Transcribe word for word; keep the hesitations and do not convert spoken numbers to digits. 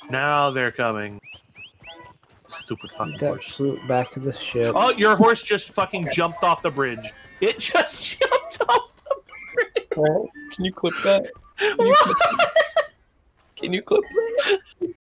Now they're coming. Stupid fucking Get that horse. fruit back to the ship. Oh, your horse just fucking jumped off the bridge. It just jumped off the bridge. Well, can you clip that? Can you clip, can you clip that?